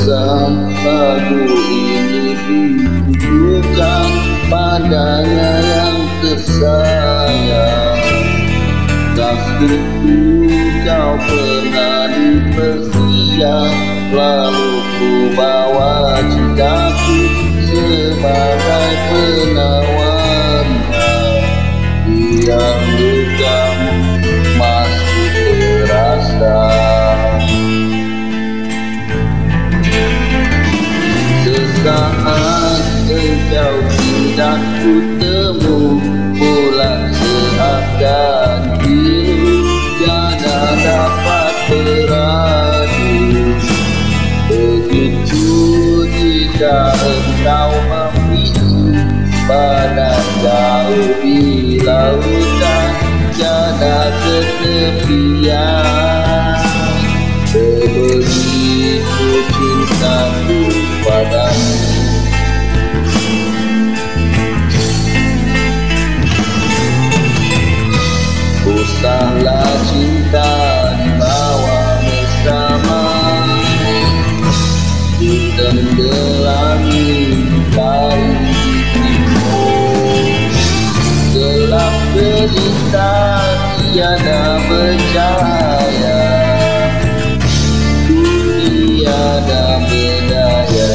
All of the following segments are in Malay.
lagu ini ditujukan padanya yang tersayang. Kasihku kau pernah dipersiap, lalu ku bawa cintaku sebagai penawarnya. Biar lukamu masih terasa, sesaat engkau tidak kutemu, pulang seakan hidup tiada dapat beradu. Begitu jika engkau membisu badan jauh di lautan, tiada ketepian. Begitu cintaku padamu. Usahlah cinta dibawa bersama, ditenggelami dari timur. Gelap gelita tiada bercahaya, tiada berdaya.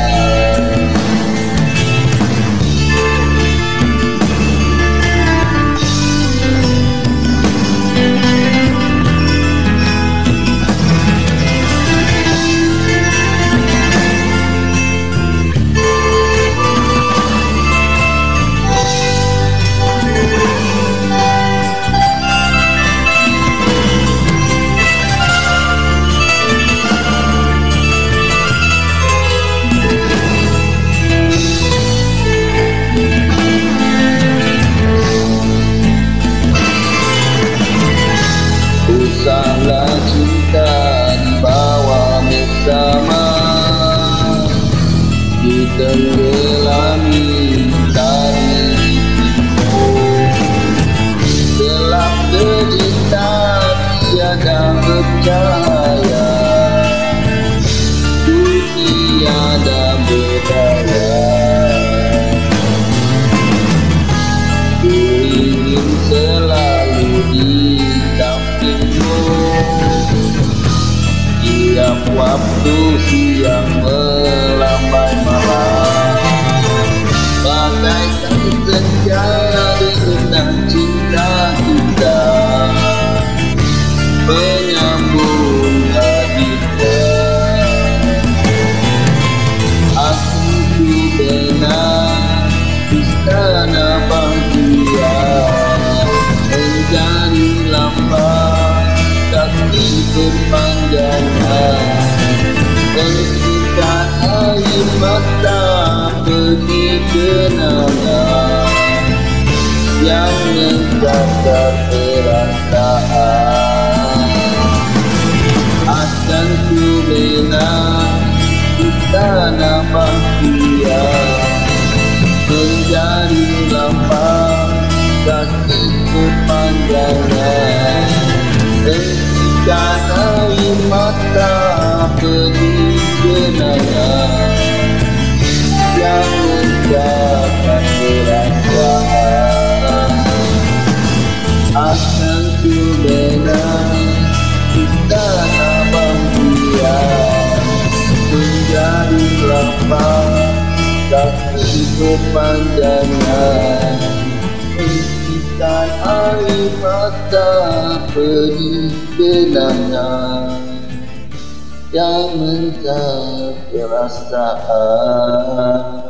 Usahlah cinta dibawa bersama, ditenggelami dari timur. Gelap gelita tiada bercahaya, tiada berdaya. Ku ingin selalu di sampingmu, tiap waktu siang melambai malam. Bagaikan senja dengan cinta kita, menyambung hatinya. Aku benar istana bahagia, menjadi lambang kaki berpanjangan. Ketika air mata pergi kenangan yang mencatat perasaan, akan ku bina istana bahagia, menjadi lambang kaki berpanjangan. Ketika air mata pergi kenangan yang mencatat perasaan, akan ku bina istana bahagia, menjadi lambang kaki berpanjangan. Hentikan air mata pergi kenangan yang mencatat perasaan.